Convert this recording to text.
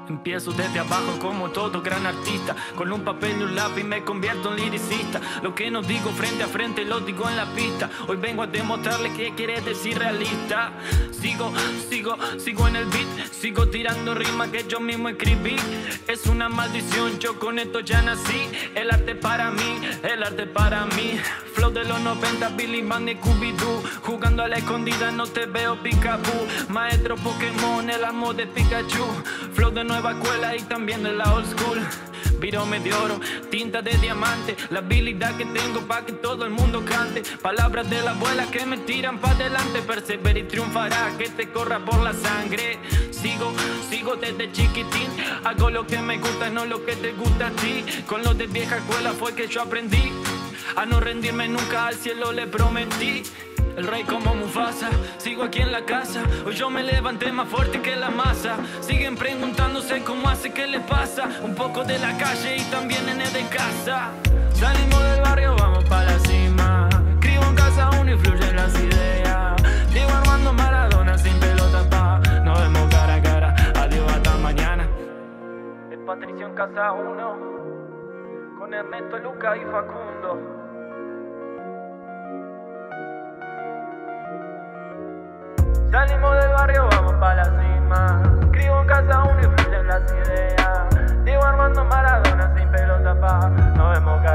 Empiezo desde abajo como todo gran artista. Con un papel y un lápiz me convierto en liricista. Lo que no digo frente a frente lo digo en la pista. Hoy vengo a demostrarle qué quiere decir realista. Sigo en el beat. Sigo tirando rimas que yo mismo escribí. Es una maldición, yo con esto ya nací. El arte para mí, el arte para mí. Flow de los 90, Billy Mandy, Scooby-Doo. Jugando a la escondida no te veo Picaboo. Maestro Pokémon, el amo de Pikachu. Flow de nueva escuela y también de la old school. Virome de oro, tinta de diamante. La habilidad que tengo pa' que todo el mundo cante. Palabras de la abuela que me tiran pa' adelante. Persevera y triunfará, que te corra por la sangre. Sigo desde chiquitín. Hago lo que me gusta, no lo que te gusta a ti. Con los de vieja escuela fue que yo aprendí a no rendirme nunca, al cielo le prometí. El rey como Mufasa, sigo aquí en la casa. Hoy yo me levanté más fuerte que la masa. Siguen preguntándose cómo hace, qué les pasa. Un poco de la calle y también nene de casa. Salimos del barrio, vamos pa' la cima. Escribo en casa uno y fluyen las ideas. Diego Armando Maradona sin pelota pa'. Nos vemos cara a cara, adiós hasta mañana. El Patricio en casa uno, con Ernesto, Luca y Facundo. Salimos del barrio, vamos pa' la cima. Escribo en casa uno y fluyen las ideas. Diego Armando Maradona sin pelota pa'. Nos vemos